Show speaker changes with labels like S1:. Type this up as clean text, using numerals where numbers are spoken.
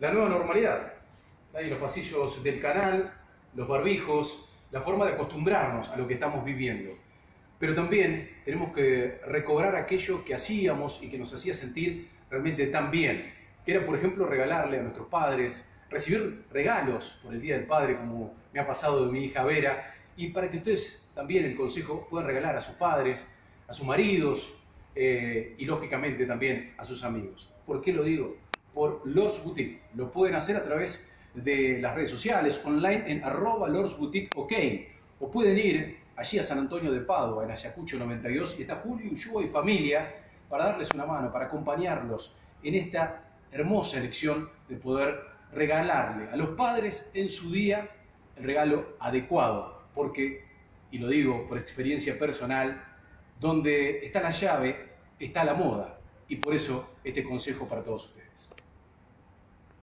S1: la nueva normalidad. Ahí los pasillos del canal, los barbijos, la forma de acostumbrarnos a lo que estamos viviendo. Pero también tenemos que recobrar aquello que hacíamos y que nos hacía sentir realmente tan bien, que era, por ejemplo, regalarle a nuestros padres, recibir regalos por el Día del Padre, como me ha pasado de mi hija Vera, y para que ustedes también, el consejo, puedan regalar a sus padres, a sus maridos y lógicamente también a sus amigos. ¿Por qué lo digo? Por Lords Boutique. Lo pueden hacer a través de las redes sociales, online en @LordsBoutiqueOK, o pueden ir allí a San Antonio de Padua, en Ayacucho 92, y está Julio Ulloa y familia para darles una mano, para acompañarlos en esta hermosa elección de poder regalarle a los padres en su día el regalo adecuado, porque, y lo digo por experiencia personal, donde está la llave, está la moda, y por eso este consejo para todos ustedes.